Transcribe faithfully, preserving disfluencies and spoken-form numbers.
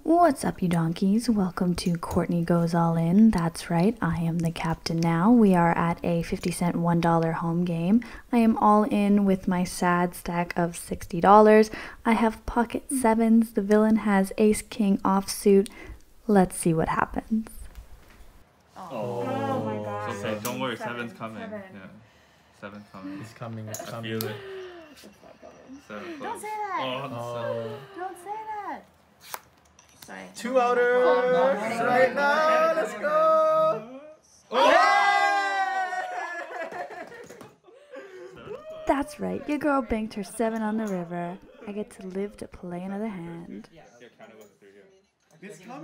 What's up, you donkeys? Welcome to Courtney Goes All In. That's right, I am the captain now. We are at a fifty cent one dollar home game. I am all in with my sad stack of sixty dollars. I have pocket sevens. The villain has ace king offsuit. Let's see what happens. Oh, oh my god. So say, don't worry, Seven, seven's coming. seven. Yeah, seven's coming. It's coming, it's I coming. feel it. It's not coming. Seven Don't close. say that. Oh, Oh. Don't say that. Sorry. Two outers Oh, no. right now. Let's go. That's right, your girl banked her seven on the river. I get to live to play another hand. Here, count it with three here. It's coming.